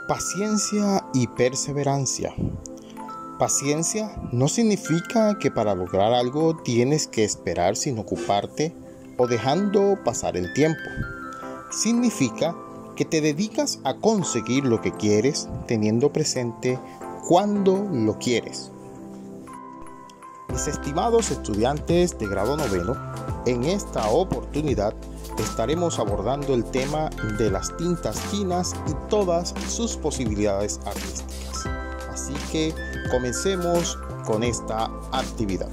Paciencia y perseverancia. Paciencia no significa que para lograr algo tienes que esperar sin ocuparte o dejando pasar el tiempo. Significa que te dedicas a conseguir lo que quieres teniendo presente cuándo lo quieres. Mis estimados estudiantes de grado noveno, en esta oportunidad estaremos abordando el tema de las tintas chinas y todas sus posibilidades artísticas. Así que comencemos con esta actividad.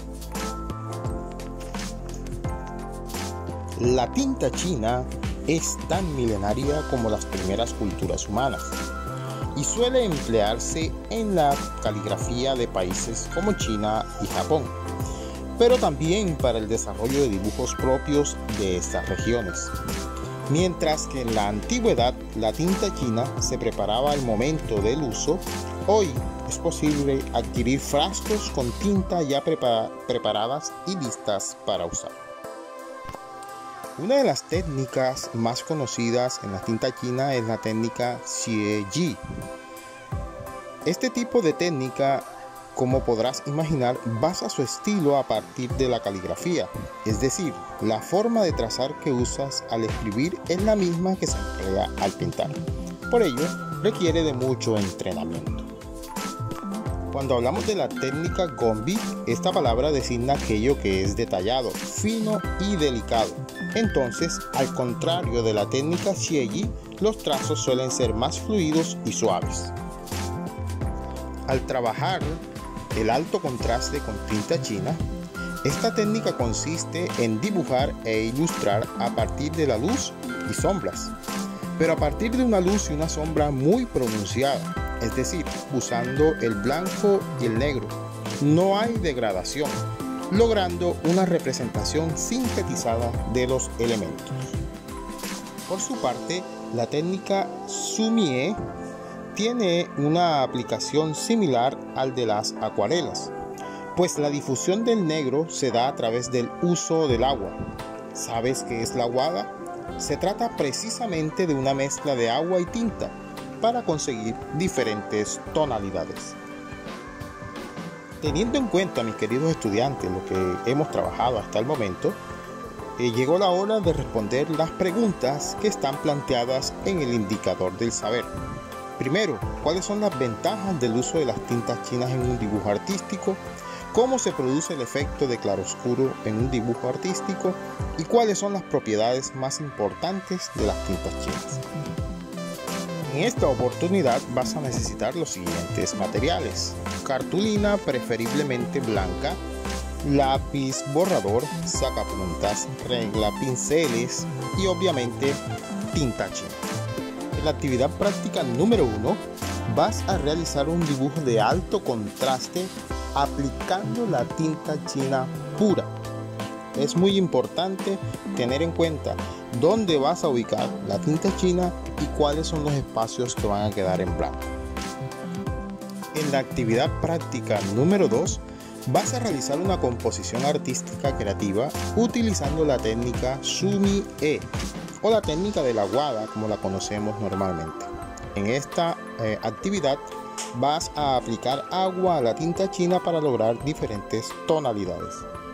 La tinta china es tan milenaria como las primeras culturas humanas y suele emplearse en la caligrafía de países como China y Japón, pero también para el desarrollo de dibujos propios de estas regiones. Mientras que en la antigüedad la tinta china se preparaba al momento del uso, hoy es posible adquirir frascos con tinta ya preparadas y listas para usar. Una de las técnicas más conocidas en la tinta china es la técnica Xie Yi. Este tipo de técnica, como podrás imaginar, basa su estilo a partir de la caligrafía, es decir, la forma de trazar que usas al escribir es la misma que se emplea al pintar. Por ello, requiere de mucho entrenamiento. Cuando hablamos de la técnica Gombi, esta palabra designa aquello que es detallado, fino y delicado. Entonces, al contrario de la técnica Xie Yi, los trazos suelen ser más fluidos y suaves. Al trabajar el alto contraste con tinta china, esta técnica consiste en dibujar e ilustrar a partir de la luz y sombras, pero a partir de una luz y una sombra muy pronunciada, es decir, usando el blanco y el negro. No hay degradación, logrando una representación sintetizada de los elementos. Por su parte, la técnica Sumie tiene una aplicación similar al de las acuarelas, pues la difusión del negro se da a través del uso del agua. ¿Sabes qué es la aguada? Se trata precisamente de una mezcla de agua y tinta para conseguir diferentes tonalidades. Teniendo en cuenta, mis queridos estudiantes, lo que hemos trabajado hasta el momento, llegó la hora de responder las preguntas que están planteadas en el indicador del saber. Primero, ¿cuáles son las ventajas del uso de las tintas chinas en un dibujo artístico? ¿Cómo se produce el efecto de claroscuro en un dibujo artístico? ¿Y cuáles son las propiedades más importantes de las tintas chinas? En esta oportunidad vas a necesitar los siguientes materiales: cartulina preferiblemente blanca, lápiz borrador, sacapuntas, regla, pinceles y obviamente tinta china. En la actividad práctica número 1 vas a realizar un dibujo de alto contraste aplicando la tinta china pura. Es muy importante tener en cuenta dónde vas a ubicar la tinta china y cuáles son los espacios que van a quedar en blanco. En la actividad práctica número 2 vas a realizar una composición artística creativa utilizando la técnica Sumie o la técnica de la aguada, como la conocemos normalmente. En esta actividad vas a aplicar agua a la tinta china para lograr diferentes tonalidades.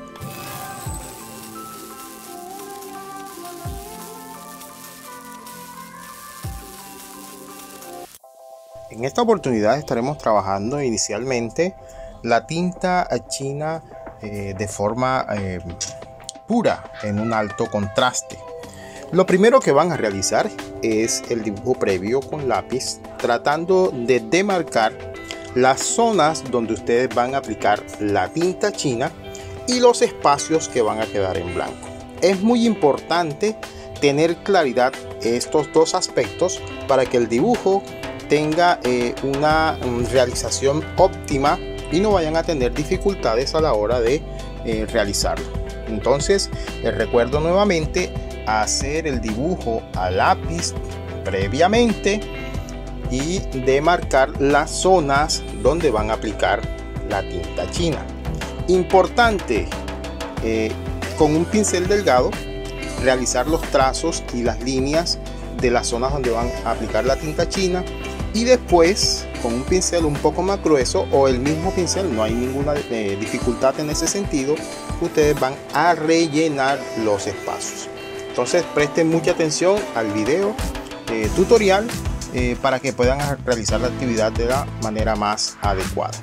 En esta oportunidad estaremos trabajando inicialmente la tinta china de forma pura en un alto contraste. Lo primero que van a realizar es el dibujo previo con lápiz, tratando de demarcar las zonas donde ustedes van a aplicar la tinta china y los espacios que van a quedar en blanco. Es muy importante tener claridad estos dos aspectos para que el dibujo tenga una realización óptima y no vayan a tener dificultades a la hora de realizarlo. Entonces, les recuerdo nuevamente hacer el dibujo a lápiz previamente y demarcar las zonas donde van a aplicar la tinta china. Importante, con un pincel delgado realizar los trazos y las líneas de las zonas donde van a aplicar la tinta china y después con un pincel un poco más grueso o el mismo pincel, no hay ninguna dificultad en ese sentido, ustedes van a rellenar los espacios. Entonces presten mucha atención al video tutorial para que puedan realizar la actividad de la manera más adecuada.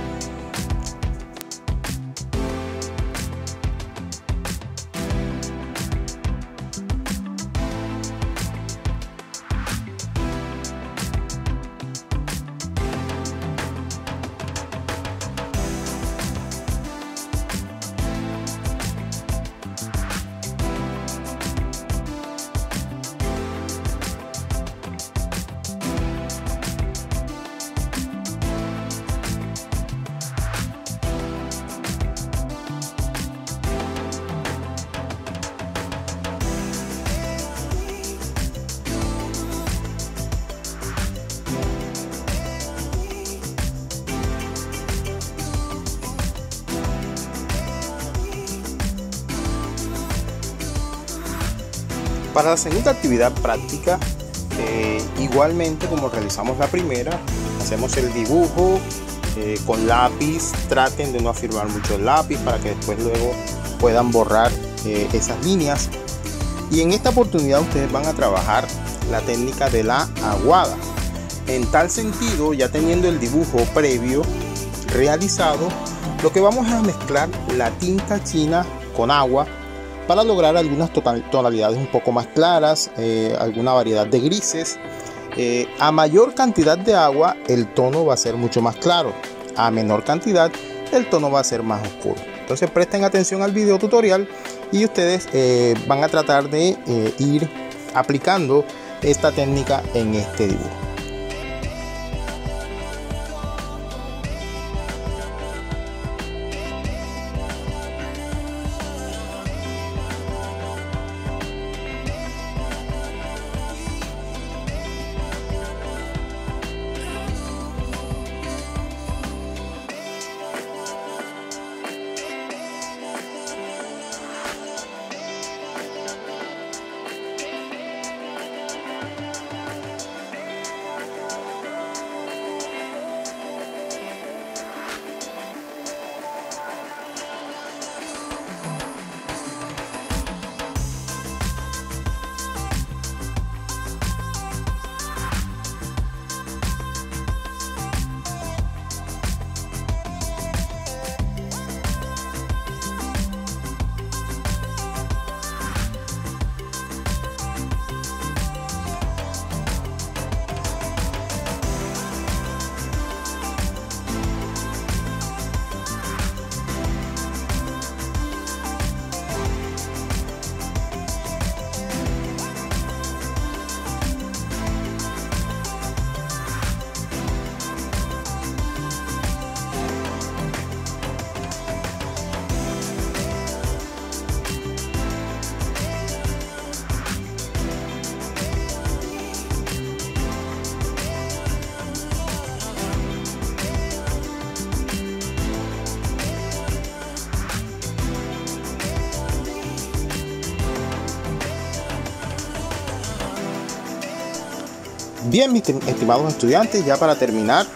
Para la segunda actividad práctica, igualmente como realizamos la primera, hacemos el dibujo con lápiz. Traten de no afirmar mucho el lápiz para que después luego puedan borrar esas líneas. Y en esta oportunidad ustedes van a trabajar la técnica de la aguada. En tal sentido, ya teniendo el dibujo previo realizado, lo que vamos a mezclar la tinta china con agua para lograr algunas tonalidades un poco más claras, alguna variedad de grises. A mayor cantidad de agua el tono va a ser mucho más claro, a menor cantidad el tono va a ser más oscuro. Entonces presten atención al video tutorial y ustedes van a tratar de ir aplicando esta técnica en este dibujo. Bien, mis estimados estudiantes, ya para terminar,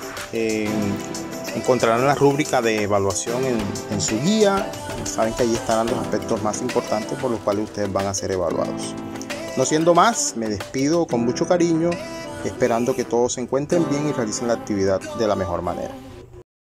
encontrarán la rúbrica de evaluación en su guía. Saben que allí estarán los aspectos más importantes por los cuales ustedes van a ser evaluados. No siendo más, me despido con mucho cariño, esperando que todos se encuentren bien y realicen la actividad de la mejor manera.